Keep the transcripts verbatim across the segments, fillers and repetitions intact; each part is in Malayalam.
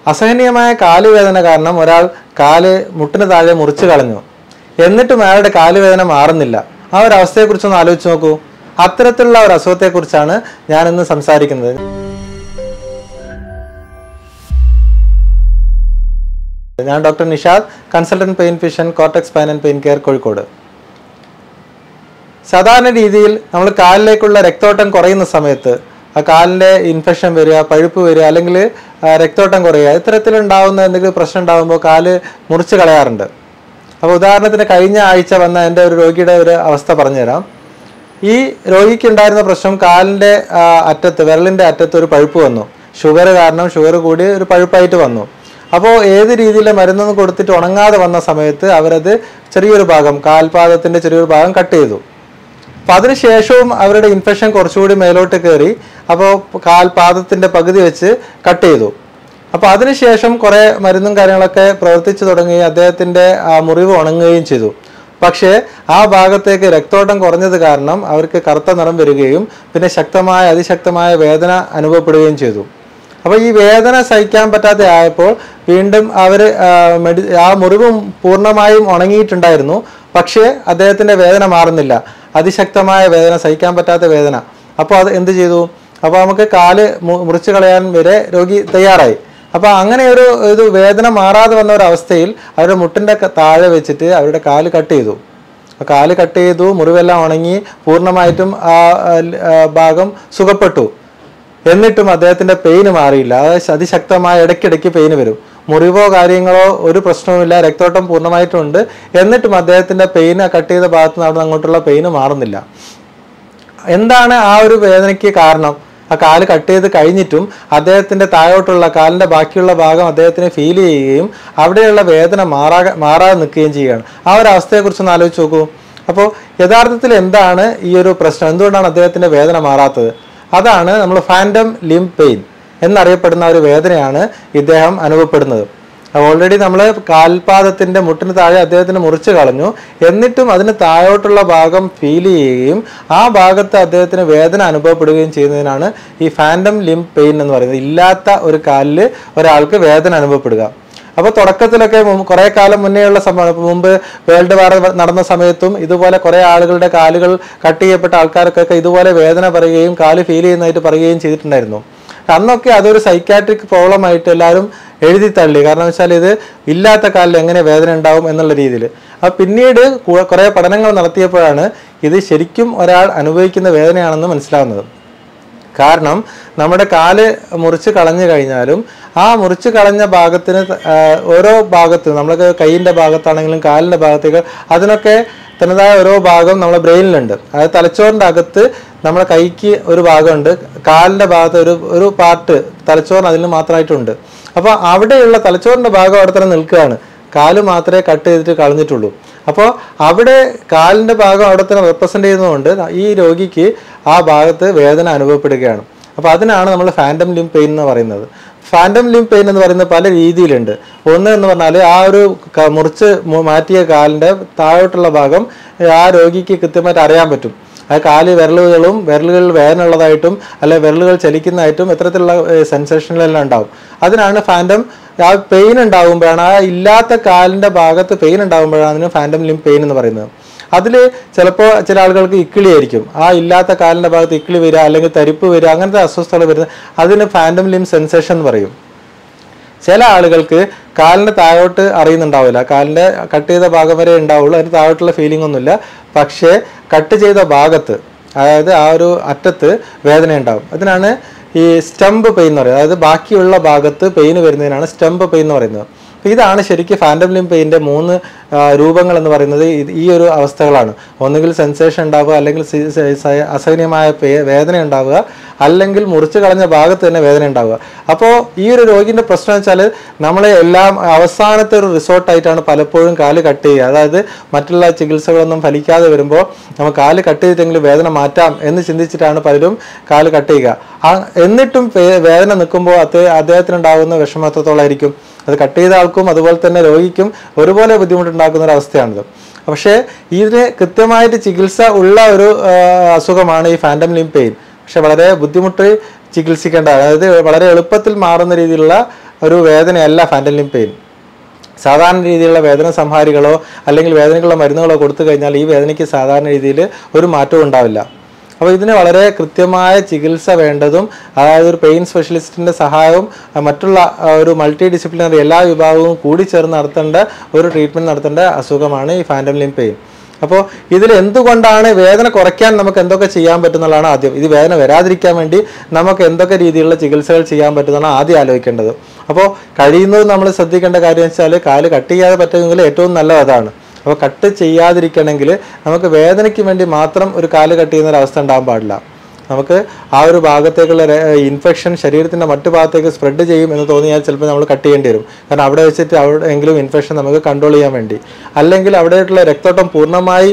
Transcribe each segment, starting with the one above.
അസഹനീയമായ കാലുവേദന കാരണം ഒരാൾ കാല് മുട്ടിന് താഴെ മുറിച്ചു കളഞ്ഞു, എന്നിട്ടും അയാളുടെ കാലുവേദന മാറുന്നില്ല. ആ ഒരു അവസ്ഥയെക്കുറിച്ചൊന്ന് ആലോചിച്ച് നോക്കൂ. അത്തരത്തിലുള്ള ഒരു അസുഖത്തെക്കുറിച്ചാണ് ഞാനിന്ന് സംസാരിക്കുന്നത്. ഞാൻ doctor Nishad, consultant pain physician, cortex pain and pain care, Kozhikode. സാധാരണ രീതിയിൽ നമ്മൾ കാലിലേക്കുള്ള രക്തോട്ടം കുറയുന്ന സമയത്ത് ആ കാലിൻ്റെ ഇൻഫെക്ഷൻ വരിക, പഴുപ്പ് വരിക, അല്ലെങ്കിൽ രക്തോട്ടം കുറയുക, ഇത്തരത്തിലുണ്ടാകുന്ന എന്തെങ്കിലും പ്രശ്നം ഉണ്ടാകുമ്പോൾ കാല് മുറിച്ച് കളയാറുണ്ട്. അപ്പോൾ ഉദാഹരണത്തിന് കഴിഞ്ഞ ആഴ്ച വന്ന എൻ്റെ ഒരു രോഗിയുടെ ഒരു അവസ്ഥ പറഞ്ഞുതരാം. ഈ രോഗിക്ക് ഉണ്ടായിരുന്ന പ്രശ്നം കാലിൻ്റെ അറ്റത്ത്, വിരലിൻ്റെ അറ്റത്ത് ഒരു പഴുപ്പ് വന്നു. ഷുഗർ കാരണം ഷുഗർ കൂടി ഒരു പഴുപ്പായിട്ട് വന്നു. അപ്പോൾ ഏത് രീതിയിലെ മരുന്നൊന്നും കൊടുത്തിട്ട് ഉണങ്ങാതെ വന്ന സമയത്ത് അവരത് ചെറിയൊരു ഭാഗം, കാൽപാദത്തിൻ്റെ ചെറിയൊരു ഭാഗം കട്ട് ചെയ്തു. അപ്പോൾ അതിനുശേഷവും അവരുടെ ഇൻഫെക്ഷൻ കുറച്ചുകൂടി മേലോട്ട് കയറി. അപ്പോൾ കാൽപാദത്തിൻ്റെ പകുതി വെച്ച് കട്ട് ചെയ്തു. അപ്പോൾ അതിനുശേഷം കുറേ മരുന്നും കാര്യങ്ങളൊക്കെ പ്രവർത്തിച്ചു തുടങ്ങുകയും അദ്ദേഹത്തിൻ്റെ ആ മുറിവ് ഉണങ്ങുകയും ചെയ്തു. പക്ഷേ ആ ഭാഗത്തേക്ക് രക്തോട്ടം കുറഞ്ഞത് കാരണം അവർക്ക് കറുത്ത നിറം വരികയും പിന്നെ ശക്തമായ അതിശക്തമായ വേദന അനുഭവപ്പെടുകയും ചെയ്തു. അപ്പോൾ ഈ വേദന സഹിക്കാൻ പറ്റാത്ത ആയപ്പോൾ വീണ്ടും അവർ മെഡി ആ മുറിവും പൂർണ്ണമായും ഉണങ്ങിയിട്ടുണ്ടായിരുന്നു. പക്ഷേ അദ്ദേഹത്തിൻ്റെ വേദന മാറുന്നില്ല, അതിശക്തമായ വേദന, സഹിക്കാൻ പറ്റാത്ത വേദന. അപ്പോൾ അത് എന്ത് ചെയ്തു? അപ്പോൾ നമുക്ക് കാല് മുറിച്ച് കളയാൻ വരെ രോഗി തയ്യാറായി. അപ്പോൾ അങ്ങനെ ഒരു ഇത് വേദന മാറാതെ വന്ന ഒരവസ്ഥയിൽ അവരുടെ മുട്ടിൻ്റെ താഴെ വെച്ചിട്ട് അവരുടെ കാല് കട്ട് ചെയ്തു. കാല് കട്ട് ചെയ്തു, മുറിവെല്ലാം ഉണങ്ങി പൂർണ്ണമായിട്ടും ആ ഭാഗം സുഖപ്പെട്ടു. എന്നിട്ടും അദ്ദേഹത്തിൻ്റെ പെയിന് മാറിയില്ല. അതായത് അതിശക്തമായ ഇടയ്ക്കിടയ്ക്ക് പെയിന് വരും. മുറിവോ കാര്യങ്ങളോ ഒരു പ്രശ്നവുമില്ല, രക്തോട്ടം പൂർണ്ണമായിട്ടുണ്ട്. എന്നിട്ടും അദ്ദേഹത്തിൻ്റെ പെയിന് കട്ട് ചെയ്ത ഭാഗത്ത് നിന്ന് അവിടെ അങ്ങോട്ടുള്ള പെയിന് മാറുന്നില്ല. എന്താണ് ആ ഒരു വേദനയ്ക്ക് കാരണം? ആ കാല് കട്ട് ചെയ്ത് കഴിഞ്ഞിട്ടും അദ്ദേഹത്തിൻ്റെ താഴോട്ടുള്ള കാലിൻ്റെ ബാക്കിയുള്ള ഭാഗം അദ്ദേഹത്തിന് ഫീൽ ചെയ്യുകയും അവിടെയുള്ള വേദന മാറാ മാറാതെ നിൽക്കുകയും ചെയ്യുകയാണ്. ആ ഒരു അവസ്ഥയെക്കുറിച്ചൊന്ന് ആലോചിച്ച് നോക്കൂ. അപ്പോൾ യഥാർത്ഥത്തിൽ എന്താണ് ഈ ഒരു പ്രശ്നം? എന്തുകൊണ്ടാണ് അദ്ദേഹത്തിൻ്റെ വേദന മാറാത്തത്? അതാണ് നമ്മൾ ഫാൻഡം ലിംബ് പെയിൻ എന്നറിയപ്പെടുന്ന ഒരു വേദനയാണ് ഇദ്ദേഹം അനുഭവപ്പെടുന്നത്. ഓൾറെഡി നമ്മൾ കാൽപാദത്തിൻ്റെ മുട്ടിന് താഴെ അദ്ദേഹത്തിന് മുറിച്ച് കളഞ്ഞു, എന്നിട്ടും അതിന് താഴോട്ടുള്ള ഭാഗം ഫീൽ ചെയ്യുകയും ആ ഭാഗത്ത് അദ്ദേഹത്തിന് വേദന അനുഭവപ്പെടുകയും ചെയ്യുന്നതിനാണ് ഈ ഫാൻഡം ലിംബ് പെയിൻ എന്ന് പറയുന്നത്. ഇല്ലാത്ത ഒരു കാലിൽ ഒരാൾക്ക് വേദന അനുഭവപ്പെടുക. അപ്പോൾ തുടക്കത്തിലൊക്കെ കുറേ കാലം മുന്നേയുള്ള സംഭവം, മുമ്പ് വേൾഡ് വാർ നടന്ന സമയത്തും ഇതുപോലെ കുറേ ആളുകളുടെ കാലുകൾ കട്ട് ചെയ്യപ്പെട്ട ആൾക്കാർക്കൊക്കെ ഇതുപോലെ വേദന പറയുകയും കാല് ഫീൽ ചെയ്യുന്നതായിട്ട് പറയുകയും ചെയ്തിട്ടുണ്ടായിരുന്നു. അന്നൊക്കെ അതൊരു സൈക്കാട്രിക് പ്രോബ്ലം ആയിട്ട് എല്ലാവരും എഴുതി തള്ളി. കാരണം വെച്ചാൽ ഇത് ഇല്ലാത്ത കാലിൽ എങ്ങനെ വേദന ഉണ്ടാവും എന്നുള്ള രീതിയിൽ. അപ്പോൾ പിന്നീട് കുറേ പഠനങ്ങൾ നടത്തിയപ്പോഴാണ് ഇത് ശരിക്കും ഒരാൾ അനുഭവിക്കുന്ന വേദനയാണെന്ന് മനസ്സിലാവുന്നത്. കാരണം നമ്മുടെ കാല് മുറിച്ച് കളഞ്ഞു കഴിഞ്ഞാലും ആ മുറിച്ച് കളഞ്ഞ ഭാഗത്തിന് ഓരോ ഭാഗത്തും, നമ്മൾക്ക് കൈയിൻ്റെ ഭാഗത്താണെങ്കിലും കാലിൻ്റെ ഭാഗത്തേക്ക്, അതിനൊക്കെ തനതായ ഓരോ ഭാഗം നമ്മുടെ ബ്രെയിനിലുണ്ട്. അതായത് തലച്ചോറിൻ്റെ അകത്ത് നമ്മുടെ കൈക്ക് ഒരു ഭാഗമുണ്ട്, കാലിൻ്റെ ഭാഗത്ത് ഒരു ഒരു പാർട്ട് തലച്ചോറിന് അതിന് മാത്രമായിട്ടുണ്ട്. അപ്പോൾ അവിടെയുള്ള തലച്ചോറിൻ്റെ ഭാഗം അവിടെ തന്നെ നിൽക്കുകയാണ്, കാല് മാത്രമേ കട്ട് ചെയ്തിട്ട് കളഞ്ഞിട്ടുള്ളൂ. അപ്പോൾ അവിടെ കാലിൻ്റെ ഭാഗം അവിടെ തന്നെ റെപ്രസെൻ്റ് ചെയ്യുന്നതുകൊണ്ട് ഈ രോഗിക്ക് ആ ഭാഗത്ത് വേദന അനുഭവപ്പെടുകയാണ്. അപ്പോൾ അതിനാണ് നമ്മൾ ഫാൻഡം ലിംബ് പെയിൻ എന്ന് പറയുന്നത്. ഫാൻഡം ലിംബ് പെയിൻ എന്ന് പറയുന്നത് പല രീതിയിലുണ്ട്. ഒന്ന് എന്ന് പറഞ്ഞാൽ ആ ഒരു മുറിച്ച് മാറ്റിയ കാലിൻ്റെ താഴോട്ടുള്ള ഭാഗം ആ രോഗിക്ക് കൃത്യമായിട്ട് അറിയാൻ പറ്റും. ആ കാല് വിരലുകളും വിരലുകളിൽ വേദന ഉള്ളതായിട്ടും അല്ലെ വിരലുകൾ ചലിക്കുന്നതായിട്ടും ഇത്തരത്തിലുള്ള സെൻസേഷനിലെല്ലാം ഉണ്ടാവും. അതിനാണ് ഫാൻഡം. ആ പെയിൻ ഉണ്ടാകുമ്പോഴാണ്, ആ ഇല്ലാത്ത കാലിൻ്റെ ഭാഗത്ത് പെയിൻ ഉണ്ടാകുമ്പോഴാണ് അതിന് ഫാൻഡം ലിംബ് പെയിൻ എന്ന് പറയുന്നത്. അതിൽ ചിലപ്പോൾ ചില ആളുകൾക്ക് ഇക്കിളി ആയിരിക്കും, ആ ഇല്ലാത്ത കാലിൻ്റെ ഭാഗത്ത് ഇക്കിളി വരിക, അല്ലെങ്കിൽ തരിപ്പ് വരിക, അങ്ങനത്തെ അസ്വസ്ഥതകൾ വരുന്നത് അതിന് ഫാൻഡം ലിംബ് സെൻസേഷൻ എന്ന് പറയും. ചില ആളുകൾക്ക് കാലിൻ്റെ താഴോട്ട് അറിയുന്നുണ്ടാവില്ല, കാലിൻ്റെ കട്ട് ചെയ്ത ഭാഗം വരെ ഉണ്ടാവുള്ളൂ, അതിന് താഴോട്ടുള്ള ഫീലിംഗ് ഒന്നുമില്ല. പക്ഷേ കട്ട് ചെയ്ത ഭാഗത്ത്, അതായത് ആ ഒരു അറ്റത്ത് വേദന ഉണ്ടാവും. അതിനാണ് ഈ സ്റ്റംപ് പെയിൻ എന്ന് പറയുന്നത്. അതായത് ബാക്കിയുള്ള ഭാഗത്ത് പെയിൻ വരുന്നതിനാണ് സ്റ്റംപ് പെയിൻ എന്ന് പറയുന്നത്. ഇതാണ് ശരിക്കും ഫാൻഡം ലിംബ് പെയിൻ്റെ മൂന്ന് രൂപങ്ങൾ എന്ന് പറയുന്നത്. ഈ ഒരു അവസ്ഥകളാണ്. ഒന്നുകിൽ സെൻസേഷൻ ഉണ്ടാവുക, അല്ലെങ്കിൽ അസഹനീയമായ വേദന ഉണ്ടാവുക, അല്ലെങ്കിൽ മുറിച്ച് കളഞ്ഞ ഭാഗത്ത് തന്നെ വേദന ഉണ്ടാവുക. അപ്പോൾ ഈ ഒരു രോഗിൻ്റെ പ്രശ്നം വെച്ചാൽ നമ്മളെ എല്ലാം അവസാനത്തെ ഒരു റിസോർട്ടായിട്ടാണ് പലപ്പോഴും കാല് കട്ട് ചെയ്യുക. അതായത് മറ്റുള്ള ചികിത്സകളൊന്നും ഫലിക്കാതെ വരുമ്പോൾ നമ്മൾ കാല് കട്ട് ചെയ്തിട്ടെങ്കിലും വേദന മാറ്റാം എന്ന് ചിന്തിച്ചിട്ടാണ് പലരും കാല് കട്ട് ചെയ്യുക. എന്നിട്ടും വേദന നിൽക്കുമ്പോൾ അത് അദ്ദേഹത്തിനുണ്ടാകുന്ന വിഷമത്തോളമായിരിക്കും. അത് കട്ട് ചെയ്ത ആൾക്കും അതുപോലെ തന്നെ രോഗിക്കും ഒരുപോലെ ബുദ്ധിമുട്ടുണ്ടാക്കുന്ന ഒരു അവസ്ഥയാണിത്. പക്ഷേ ഇതിന് കൃത്യമായിട്ട് ചികിത്സ ഉള്ള ഒരു അസുഖമാണ് ഈ ഫാൻഡം ലിംബ് പെയിൻ. പക്ഷെ വളരെ ബുദ്ധിമുട്ട് ചികിത്സിക്കേണ്ട, അതായത് വളരെ എളുപ്പത്തിൽ മാറുന്ന രീതിയിലുള്ള ഒരു വേദനയല്ല ഫാൻറ്റം ലിംബ് പെയിൻ. സാധാരണ രീതിയിലുള്ള വേദന സംഹാരികളോ അല്ലെങ്കിൽ വേദനയ്ക്കുള്ള മരുന്നുകളോ കൊടുത്തു കഴിഞ്ഞാൽ ഈ വേദനയ്ക്ക് സാധാരണ രീതിയിൽ ഒരു മാറ്റവും ഉണ്ടാവില്ല. അപ്പോൾ ഇതിന് വളരെ കൃത്യമായ ചികിത്സ വേണ്ടതും, അതായത് ഒരു പെയിൻ സ്പെഷ്യലിസ്റ്റിൻ്റെ സഹായവും മറ്റുള്ള ഒരു മൾട്ടി ഡിസിപ്ലിനറി എല്ലാ വിഭാഗവും കൂടി ചേർന്ന് നടത്തേണ്ട ഒരു ട്രീറ്റ്മെൻറ്റ് നടത്തേണ്ട അസുഖമാണ് ഈ ഫാൻറ്റം ലിംബ് പെയിൻ. അപ്പോൾ ഇതിൽ എന്തുകൊണ്ടാണ് വേദന കുറയ്ക്കാൻ നമുക്ക് എന്തൊക്കെ ചെയ്യാൻ പറ്റുന്നതാണ് ആദ്യം. ഇത് വേദന വരാതിരിക്കാൻ വേണ്ടി നമുക്ക് എന്തൊക്കെ രീതിയിലുള്ള ചികിത്സകൾ ചെയ്യാൻ പറ്റുന്നതാണ് ആദ്യം ആലോചിക്കേണ്ടത്. അപ്പോൾ കഴിയുന്നത് നമ്മൾ ശ്രദ്ധിക്കേണ്ട കാര്യം വെച്ചാൽ കാല് കട്ട് ചെയ്യാതെ പറ്റുമെങ്കിൽ ഏറ്റവും നല്ലത് അതാണ്. അപ്പോൾ കട്ട് ചെയ്യാതിരിക്കണമെങ്കിൽ നമുക്ക് വേദനയ്ക്ക് വേണ്ടി മാത്രം ഒരു കാല് കട്ട് ചെയ്യുന്ന ഒരവസ്ഥ ഉണ്ടാകാൻ പാടില്ല. നമുക്ക് ആ ഒരു ഭാഗത്തേക്കുള്ള ഇൻഫെക്ഷൻ ശരീരത്തിൻ്റെ മറ്റു ഭാഗത്തേക്ക് സ്പ്രെഡ് ചെയ്യും എന്ന് തോന്നിയാൽ ചിലപ്പോൾ നമ്മൾ കട്ട് ചെയ്യേണ്ടി വരും. കാരണം അവിടെ വെച്ചിട്ട് അവിടെ എങ്കിലും ഇൻഫെക്ഷൻ നമുക്ക് കൺട്രോൾ ചെയ്യാൻ വേണ്ടി, അല്ലെങ്കിൽ അവിടെയുള്ള രക്തോട്ടം പൂർണ്ണമായി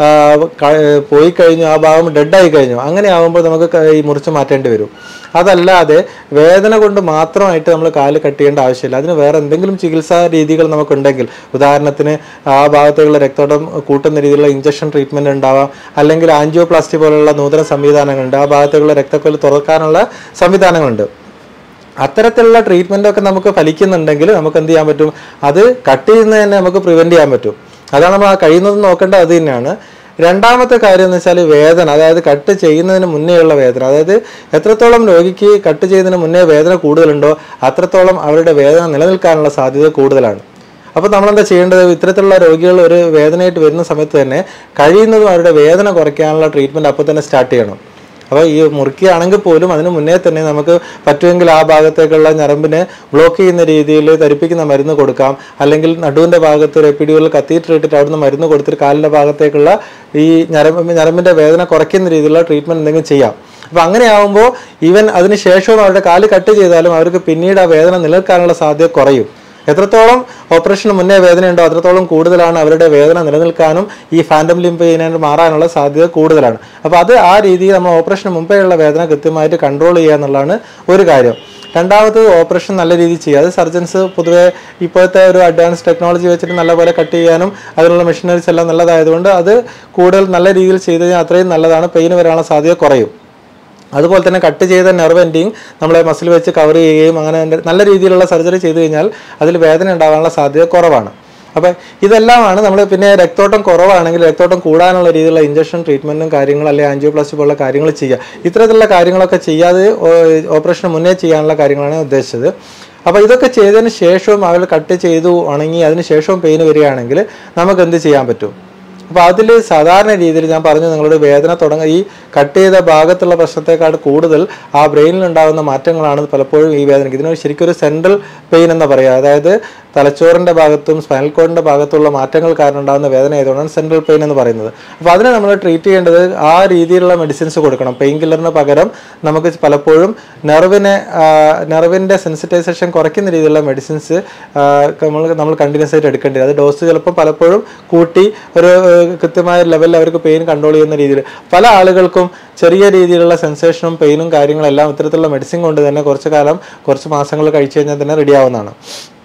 പോയി കഴിഞ്ഞു, ആ ഭാഗം ഡെഡായി കഴിഞ്ഞു, അങ്ങനെ ആകുമ്പോൾ നമുക്ക് ഈ മുറിച്ച് മാറ്റേണ്ടി വരും. അതല്ലാതെ വേദന കൊണ്ട് മാത്രമായിട്ട് നമ്മൾ കാല് കട്ട് ചെയ്യേണ്ട ആവശ്യമില്ല. അതിന് വേറെ എന്തെങ്കിലും ചികിത്സാ രീതികൾ നമുക്കുണ്ടെങ്കിൽ, ഉദാഹരണത്തിന് ആ ഭാഗത്തേക്കുള്ള രക്തോട്ടം കൂട്ടുന്ന രീതിയിലുള്ള ഇഞ്ചക്ഷൻ ട്രീറ്റ്മെൻറ്റ് ഉണ്ടാവാം, അല്ലെങ്കിൽ ആൻജിയോപ്ലാസ്റ്റി പോലുള്ള നൂതന സംവിധാനങ്ങളുണ്ട്, ആ ഭാഗത്തേക്കുള്ള രക്തക്കൊഴൽ തുറക്കാനുള്ള സംവിധാനങ്ങളുണ്ട്. അത്തരത്തിലുള്ള ട്രീറ്റ്മെൻറ്റൊക്കെ നമുക്ക് ഫലിക്കുന്നുണ്ടെങ്കിൽ നമുക്ക് എന്ത് ചെയ്യാൻ പറ്റും, അത് കട്ട് ചെയ്യുന്നത് തന്നെ നമുക്ക് പ്രിവെൻറ്റ് ചെയ്യാൻ പറ്റും. അതാണ് നമ്മൾ ആ കഴിയുന്നത് നോക്കേണ്ടത്. അത് തന്നെയാണ് രണ്ടാമത്തെ കാര്യം എന്ന് വെച്ചാൽ വേദന, അതായത് കട്ട് ചെയ്യുന്നതിന് മുന്നേയുള്ള വേദന. അതായത് എത്രത്തോളം രോഗിക്ക് കട്ട് ചെയ്യുന്നതിന് മുന്നേ വേദന കൂടുതലുണ്ടോ അത്രത്തോളം അവരുടെ വേദന നിലനിൽക്കാനുള്ള സാധ്യത കൂടുതലാണ്. അപ്പോൾ നമ്മളെന്താ ചെയ്യേണ്ടത്, ഇത്തരത്തിലുള്ള രോഗികൾ ഒരു വേദനയായിട്ട് വരുന്ന സമയത്ത് തന്നെ കഴിയുന്നതും അവരുടെ വേദന കുറയ്ക്കാനുള്ള ട്രീറ്റ്മെൻറ്റ് അപ്പോൾ തന്നെ സ്റ്റാർട്ട് ചെയ്യണം. അപ്പോൾ ഈ മുറുക്കിയാണെങ്കിൽ പോലും അതിന് മുന്നേ തന്നെ നമുക്ക് പറ്റുമെങ്കിൽ ആ ഭാഗത്തേക്കുള്ള ഞരമ്പിനെ ബ്ലോക്ക് ചെയ്യുന്ന രീതിയിൽ ധരിപ്പിക്കുന്ന മരുന്ന് കൊടുക്കാം, അല്ലെങ്കിൽ നടുവിൻ്റെ ഭാഗത്ത് ഒരു എപ്പിഡ്യൂറൽ കത്തീറ്റർ ഇട്ടിട്ട് അവിടുന്ന് മരുന്ന് കൊടുത്തിട്ട് കാലിൻ്റെ ഭാഗത്തേക്കുള്ള ഈ ഞരമ്പ് ഞരമ്പിൻ്റെ വേദന കുറയ്ക്കുന്ന രീതിയിലുള്ള ട്രീറ്റ്മെൻറ്റ് എന്തെങ്കിലും ചെയ്യാം. അപ്പോൾ അങ്ങനെ ആകുമ്പോൾ ഈവൻ അതിന് ശേഷവും അവരുടെ കാല് കട്ട് ചെയ്താലും അവർക്ക് പിന്നീട് ആ വേദന നിലനിൽക്കാനുള്ള സാധ്യത കുറയും. എത്രത്തോളം ഓപ്പറേഷന് മുന്നേ വേദനയുണ്ടോ അത്രത്തോളം കൂടുതലാണ് അവരുടെ വേദന നിലനിൽക്കാനും ഈ ഫാൻറ്റം ലിംബ് പെയിൻ മാറാനുള്ള സാധ്യത കൂടുതലാണ്. അപ്പോൾ അത് ആ രീതിയിൽ നമ്മൾ ഓപ്പറേഷന് മുമ്പേയുള്ള വേദന കൃത്യമായിട്ട് കൺട്രോൾ ചെയ്യുക എന്നുള്ളതാണ് ഒരു കാര്യം. രണ്ടാമത്തത് ഓപ്പറേഷൻ നല്ല രീതിയിൽ ചെയ്യുക. അത് സർജൻസ് പൊതുവേ ഇപ്പോഴത്തെ ഒരു അഡ്വാൻസ് ടെക്നോളജി വെച്ചിട്ട് നല്ലപോലെ കട്ട് ചെയ്യാനും അതിനുള്ള മെഷീനറീസ് എല്ലാം നല്ലതായതുകൊണ്ട് അത് കൂടുതൽ നല്ല രീതിയിൽ ചെയ്ത് കഴിഞ്ഞാൽ അത്രയും നല്ലതാണ്, പെയിന് വരാനുള്ള സാധ്യത കുറയും. അതുപോലെ തന്നെ കട്ട് ചെയ്ത നെർവ് എൻഡിങ് നമ്മളെ മസിൽ വെച്ച് കവർ ചെയ്യുകയും അങ്ങനെ നല്ല രീതിയിലുള്ള സർജറി ചെയ്ത് കഴിഞ്ഞാൽ അതിൽ വേദന ഉണ്ടാകാനുള്ള സാധ്യത കുറവാണ്. അപ്പോൾ ഇതെല്ലാമാണ് നമ്മൾ പിന്നെ രക്തോട്ടം കുറവാണെങ്കിൽ രക്തോട്ടം കൂടാനുള്ള രീതിയിലുള്ള ഇഞ്ചക്ഷൻ ട്രീറ്റ്മെൻറ്റും കാര്യങ്ങളും അല്ലെങ്കിൽ ആൻജിയോപ്ലാസ്റ്റി പോലുള്ള കാര്യങ്ങൾ ചെയ്യുക. ഇത്തരത്തിലുള്ള കാര്യങ്ങളൊക്കെ ചെയ്യാതെ ഓപ്പറേഷന് മുന്നേ ചെയ്യാനുള്ള കാര്യങ്ങളാണ് ഉദ്ദേശിച്ചത്. അപ്പോൾ ഇതൊക്കെ ചെയ്തതിന് ശേഷവും അവർ കട്ട് ചെയ്തു ഉണങ്ങി അതിന് ശേഷവും പെയിന് വരികയാണെങ്കിൽ നമുക്ക് എന്ത് ചെയ്യാൻ പറ്റും. അപ്പോൾ അതിൽ സാധാരണ രീതിയിൽ ഞാൻ പറഞ്ഞു നിങ്ങളുടെ വേദന തുടങ്ങുക ഈ കട്ട് ചെയ്ത ഭാഗത്തുള്ള പ്രശ്നത്തെക്കാൾ കൂടുതൽ ആ ബ്രെയിനിൽ ഉണ്ടാകുന്ന മാറ്റങ്ങളാണ് പലപ്പോഴും ഈ വേദനയ്ക്ക്. ഇതിന് ശരിക്കും ഒരു സെൻട്രൽ പെയിൻ എന്ന് പറയുക, അതായത് തലച്ചോറിൻ്റെ ഭാഗത്തും സ്പൈനൽ കോഡിൻ്റെ ഭാഗത്തുള്ള മാറ്റങ്ങൾ കാരണം ഉണ്ടാകുന്ന വേദന ആയതുകൊണ്ടാണ് സെൻട്രൽ പെയിൻ എന്ന് പറയുന്നത്. അപ്പോൾ അതിനെ നമ്മൾ ട്രീറ്റ് ചെയ്യേണ്ടത് ആ രീതിയിലുള്ള മെഡിസിൻസ് കൊടുക്കണം. പെയിൻ കില്ലറിന് പകരം നമുക്ക് പലപ്പോഴും നെർവിനെ നെർവിൻ്റെ സെൻസിറ്റൈസേഷൻ കുറയ്ക്കുന്ന രീതിയിലുള്ള മെഡിസിൻസ് നമ്മൾ നമ്മൾ കണ്ടിന്യൂസ് ആയിട്ട് എടുക്കേണ്ടി വരും. അത് ഡോസ് ചിലപ്പോൾ പലപ്പോഴും കൂട്ടി ഒരു കൃത്യമായ ലെവലിൽ അവർക്ക് പെയിൻ കൺട്രോൾ ചെയ്യുന്ന രീതിയിൽ പല ആളുകൾക്കും ചെറിയ രീതിയിലുള്ള സെൻസേഷനും പെയിനും കാര്യങ്ങളെല്ലാം ഇത്തരത്തിലുള്ള മെഡിസിൻ കൊണ്ട് തന്നെ കുറച്ച് കാലം കുറച്ച് മാസങ്ങൾ കഴിച്ചു കഴിഞ്ഞാൽ തന്നെ റെഡി ആവുന്നതാണ്.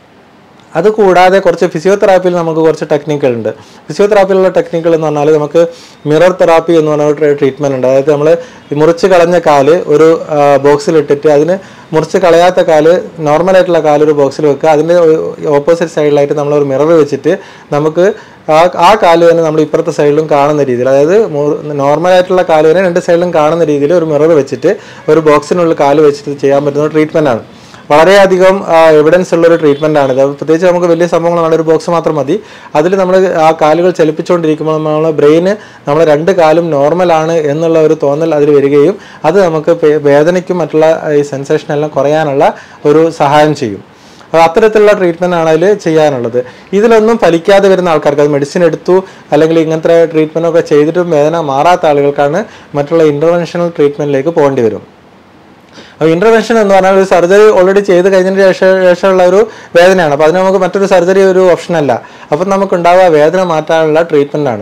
അതുകൂടാതെ കുറച്ച് ഫിസിയോതെറാപ്പിയിൽ നമുക്ക് കുറച്ച് ടെക്നിക്കുകളുണ്ട്. ഫിസിയോതെറാപ്പിയിലുള്ള ടെക്നിക്കുകൾ എന്ന് പറഞ്ഞാൽ നമുക്ക് മിറർ തെറാപ്പി എന്ന് പറഞ്ഞ ഒരു ട്രീറ്റ്മെൻറ്റ് ഉണ്ട്. അതായത് നമ്മൾ മുറിച്ച് കളഞ്ഞ കാല് ഒരു ബോക്സിലിട്ടിട്ട് അതിന് മുറിച്ച് കളയാത്ത കാല് നോർമലായിട്ടുള്ള കാല് ഒരു ബോക്സിൽ വെക്കുക, അതിൻ്റെ ഓപ്പോസിറ്റ് സൈഡിലായിട്ട് നമ്മളൊരു മിറർ വെച്ചിട്ട് നമുക്ക് ആ ആ കാല് തന്നെ നമ്മൾ ഇപ്പുറത്തെ സൈഡിലും കാണുന്ന രീതിയിൽ, അതായത് നോർമലായിട്ടുള്ള കാല് തന്നെ രണ്ട് സൈഡിലും കാണുന്ന രീതിയിൽ ഒരു മിറർ വെച്ചിട്ട് ഒരു ബോക്സിനുള്ളിൽ കാല് വെച്ചിട്ട് ചെയ്യാൻ പറ്റുന്ന ട്രീറ്റ്മെൻറ്റാണ്. വളരെയധികം എവിഡൻസ് ഉള്ളൊരു ട്രീറ്റ്മെൻറ്റാണ് ഇത്. പ്രത്യേകിച്ച് നമുക്ക് വലിയ സംഭവങ്ങളാണ്, ഒരു ബോക്സ് മാത്രം മതി. അതിൽ നമ്മൾ ആ കാലുകൾ ചലിപ്പിച്ചുകൊണ്ടിരിക്കുമ്പോൾ നമ്മൾ ബ്രെയിന് നമ്മൾ രണ്ട് കാലും നോർമലാണ് എന്നുള്ള ഒരു തോന്നൽ അതിൽ വരികയും അത് നമുക്ക് വേദനയ്ക്കും മറ്റുള്ള ഈ സെൻസേഷനെല്ലാം കുറയാനുള്ള ഒരു സഹായം ചെയ്യും. അപ്പോൾ അത്തരത്തിലുള്ള ട്രീറ്റ്മെൻറ്റാണ് അതിൽ ചെയ്യാനുള്ളത്. ഇതിലൊന്നും ഫലിക്കാതെ വരുന്ന ആൾക്കാർക്ക്, അത് മെഡിസിൻ എടുത്തു അല്ലെങ്കിൽ ഇങ്ങനത്തെ ട്രീറ്റ്മെൻറ്റൊക്കെ ചെയ്തിട്ടും വേദന മാറാത്ത ആളുകൾക്കാണ് മറ്റുള്ള ഇൻ്റർവെൻഷണൽ ട്രീറ്റ്മെൻറ്റിലേക്ക് പോകേണ്ടി വരും. അപ്പോൾ ഇൻ്റർവെൻഷൻ എന്ന് പറഞ്ഞാൽ ഒരു സർജറി ഓൾറെഡി ചെയ്ത് കഴിഞ്ഞതിന് ശേഷം ശേഷമുള്ള ഒരു വേദനയാണ്. അപ്പോൾ അതിന് നമുക്ക് മറ്റൊരു സർജറി ഒരു ഓപ്ഷനല്ല. അപ്പം നമുക്കുണ്ടാവുക വേദന മാറ്റാനുള്ള ട്രീറ്റ്മെൻറ്റാണ്.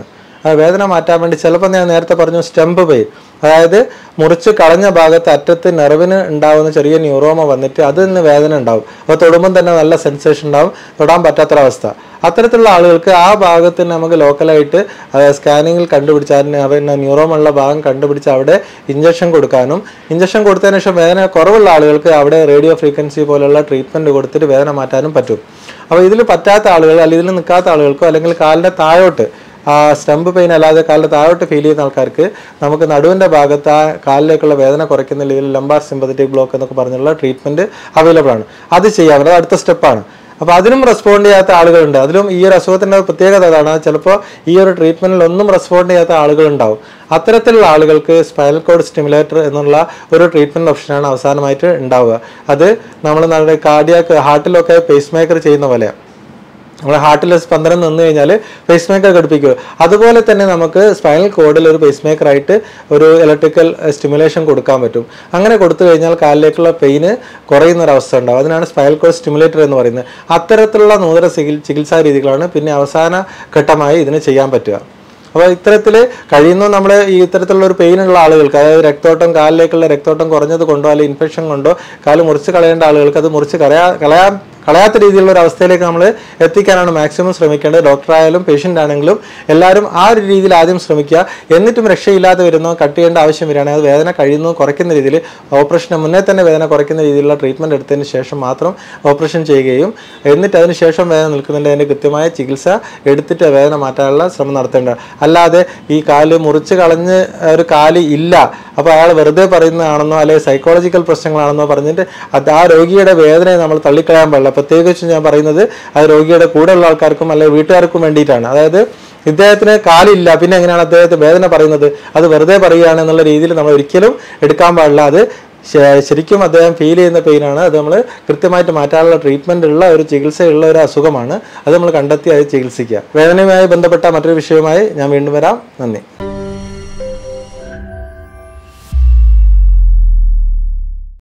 വേദന മാറ്റാൻ വേണ്ടി ചിലപ്പോൾ ഞാൻ നേരത്തെ പറഞ്ഞു സ്റ്റംപ് പെയിൻ, അതായത് മുറിച്ച് കളഞ്ഞ ഭാഗത്ത് അറ്റത്ത് നെർവിന് ഉണ്ടാകുന്ന ചെറിയ ന്യൂറോമ വന്നിട്ട് അതിൽ നിന്ന് വേദന ഉണ്ടാവും. അപ്പോൾ തൊടുമ്പം തന്നെ നല്ല സെൻസേഷൻ ഉണ്ടാവും, തൊടാൻ പറ്റാത്തൊരവസ്ഥ. അത്തരത്തിലുള്ള ആളുകൾക്ക് ആ ഭാഗത്ത് നമുക്ക് ലോക്കലായിട്ട് സ്കാനിങ്ങിൽ കണ്ടുപിടിച്ച് അതിന് ന്യൂറോമ ഉള്ള ഭാഗം കണ്ടുപിടിച്ച് അവിടെ ഇഞ്ചക്ഷൻ കൊടുക്കാനും, ഇഞ്ചക്ഷൻ കൊടുത്തതിന് ശേഷം വേദന കുറവുള്ള ആളുകൾക്ക് അവിടെ റേഡിയോ ഫ്രീക്വൻസി പോലുള്ള ട്രീറ്റ്മെൻറ്റ് കൊടുത്തിട്ട് വേദന മാറ്റാനും പറ്റും. അപ്പോൾ ഇതിൽ പറ്റാത്ത ആളുകൾ അല്ലെങ്കിൽ ഇതിൽ നിൽക്കാത്ത ആളുകൾക്കോ അല്ലെങ്കിൽ കാലിൻ്റെ താഴോട്ട് ആ സ്റ്റംപ് പെയിൻ അല്ലാതെ കാലിൻ്റെ താഴോട്ട് ഫീൽ ചെയ്യുന്ന ആൾക്കാർക്ക് നമുക്ക് നടുവിൻ്റെ ഭാഗത്ത് ആ കാലിലേക്കുള്ള വേദന കുറയ്ക്കുന്ന രീതിയിൽ ലംബാർ സിമ്പത്തറ്റിക് ബ്ലോക്ക് എന്നൊക്കെ പറഞ്ഞുള്ള ട്രീറ്റ്മെൻറ്റ് അവൈലബിൾ ആണ്. അത് ചെയ്യാം, അത് അടുത്ത സ്റ്റെപ്പാണ്. അപ്പോൾ അതിനും റെസ്പോണ്ട് ചെയ്യാത്ത ആളുകളുണ്ട്. അതിലും ഈ ഒരു അസുഖത്തിൻ്റെ പ്രത്യേകത അതാണ്, ചിലപ്പോൾ ഈ ഒരു ട്രീറ്റ്മെൻറ്റിൽ ഒന്നും റെസ്പോണ്ട് ചെയ്യാത്ത ആളുകളുണ്ടാവും. അത്തരത്തിലുള്ള ആളുകൾക്ക് സ്പൈനൽ കോഡ് സ്റ്റിമുലേറ്റർ എന്നുള്ള ഒരു ട്രീറ്റ്മെൻറ്റ് ഓപ്ഷനാണ് അവസാനമായിട്ട് ഉണ്ടാവുക. അത് നമ്മൾ നമ്മുടെ കാർഡിയാക്ക് ഹാർട്ടിലൊക്കെ പേസ് മേക്കർ ചെയ്യുന്ന പോലെയാണ്. നമ്മുടെ ഹാർട്ടിൽ സ്പന്ദനം നിന്ന് കഴിഞ്ഞാൽ പേസ് മേക്കർ ഘടിപ്പിക്കുക. അതുപോലെ തന്നെ നമുക്ക് സ്പൈനൽ കോഡിൽ ഒരു പേസ് മേക്കറായിട്ട് ഒരു ഇലക്ട്രിക്കൽ സ്റ്റിമുലേഷൻ കൊടുക്കാൻ പറ്റും. അങ്ങനെ കൊടുത്തു കഴിഞ്ഞാൽ കാലിലേക്കുള്ള പെയിന് കുറയുന്നൊരവസ്ഥ ഉണ്ടാവും. അതിനാണ് സ്പൈനൽ കോഡ് സ്റ്റിമുലേറ്റർ എന്ന് പറയുന്നത്. അത്തരത്തിലുള്ള നൂതന ചികിത്സാ രീതികളാണ് പിന്നെ അവസാന ഘട്ടമായി ഇതിന് ചെയ്യാൻ പറ്റുക. അപ്പോൾ ഇത്തരത്തിൽ കഴിയുന്നു നമ്മൾ ഈ ഇത്തരത്തിലുള്ള ഒരു പെയിനുള്ള ആളുകൾക്ക്, അതായത് രക്തോട്ടം കാലിലേക്കുള്ള രക്തോട്ടം കുറഞ്ഞത് കൊണ്ടോ അല്ലെങ്കിൽ ഇൻഫെക്ഷൻ കൊണ്ടോ കാല് മുറിച്ച് കളയേണ്ട ആളുകൾക്ക് അത് മുറിച്ച് കളയാ കളയാൻ കളയാത്ത രീതിയിലുള്ള ഒരു അവസ്ഥയിലേക്ക് നമ്മൾ എത്തിക്കാനാണ് മാക്സിമം ശ്രമിക്കേണ്ടത്. ഡോക്ടറായാലും പേഷ്യൻ്റ് ആണെങ്കിലും എല്ലാവരും ആ ഒരു രീതിയിൽ ആദ്യം ശ്രമിക്കുക. എന്നിട്ടും രക്ഷയില്ലാതെ വരുന്നു, കട്ട് ചെയ്യേണ്ട ആവശ്യം വരികയാണെങ്കിൽ അത് വേദന കഴിയുന്നു കുറയ്ക്കുന്ന രീതിയിൽ ഓപ്പറേഷന് മുന്നേ തന്നെ വേദന കുറയ്ക്കുന്ന രീതിയിലുള്ള ട്രീറ്റ്മെൻറ്റ് എടുത്തതിന് ശേഷം മാത്രം ഓപ്പറേഷൻ ചെയ്യുകയും എന്നിട്ട് അതിന് ശേഷം വേദന നിൽക്കുന്നുണ്ട് അതിൻ്റെ കൃത്യമായ ചികിത്സ എടുത്തിട്ട് വേദന മാറ്റാനുള്ള ശ്രമം നടത്തേണ്ടത്. അല്ലാതെ ഈ കാല് മുറിച്ച് കളഞ്ഞ് ഒരു കാല് ഇല്ല, അപ്പോൾ അയാൾ വെറുതെ പറയുന്നതാണെന്നോ അല്ലെങ്കിൽ സൈക്കോളജിക്കൽ പ്രശ്നങ്ങളാണെന്നോ പറഞ്ഞിട്ട് അത് ആ രോഗിയുടെ വേദനയെ നമ്മൾ തള്ളിക്കളയാൻ പാടില്ല. പ്രത്യേകിച്ച് ഞാൻ പറയുന്നത് അത് രോഗിയുടെ കൂടെയുള്ള ആൾക്കാർക്കും അല്ലെങ്കിൽ വീട്ടുകാർക്കും വേണ്ടിയിട്ടാണ്. അതായത് ഇദ്ദേഹത്തിന് കാലില്ല, പിന്നെ എങ്ങനെയാണ് അദ്ദേഹത്തിന് വേദന പറയുന്നത്, അത് വെറുതെ പറയുകയാണ് എന്നുള്ള രീതിയിൽ നമ്മൾ ഒരിക്കലും എടുക്കാൻ പാടില്ല. അത് ശരിക്കും അദ്ദേഹം ഫീൽ ചെയ്യുന്ന പെയിനാണ്. അത് നമ്മൾ കൃത്യമായിട്ട് മാറ്റാനുള്ള ട്രീറ്റ്മെൻ്റ് ഉള്ള ഒരു ചികിത്സയുള്ള ഒരു അസുഖമാണ്. അത് നമ്മൾ കണ്ടെത്തി അത് ചികിത്സിക്കുക. വേദനയുമായി ബന്ധപ്പെട്ട മറ്റൊരു വിഷയവുമായി ഞാൻ വീണ്ടും വരാം. നന്ദി.